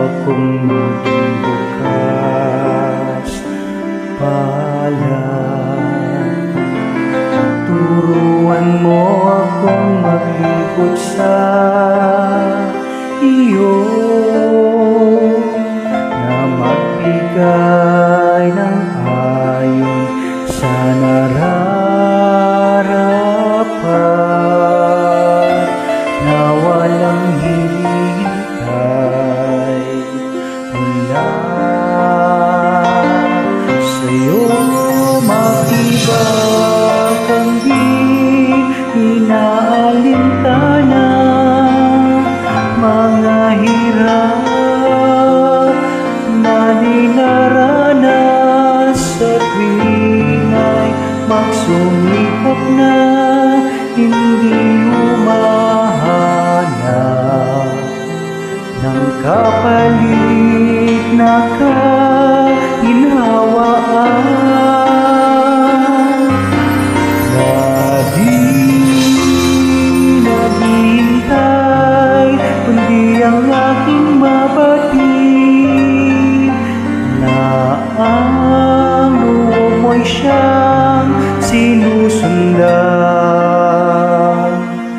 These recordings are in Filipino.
akong maging bukas palad. Turuan mo akong maglingkod sa iyo, na magbigay ng ayon sa nararapat, na walang hintay mula sa'yo. Makibag ang di inaalintana, mga hirap na dinaranas sa tuwing ay magsumikap na hindi humahanap ng kapalit na kaginhawaan, na di naghihintay kundi ang aking mabatid, na ang loob mo'y siyang sinusundan.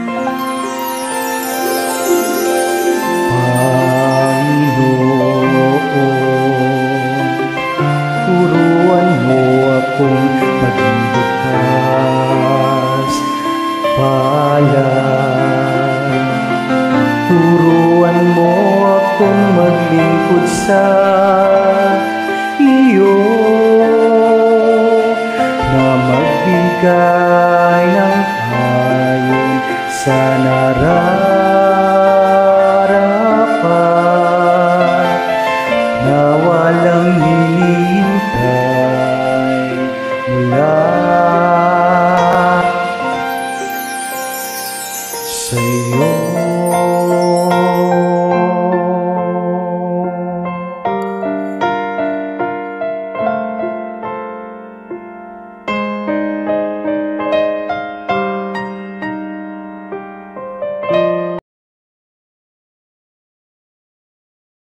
Turuan mo akong maging bukas palad. Turuan mo akong maglingkod sa iyo, na magbigay ng ayon sa nararapat,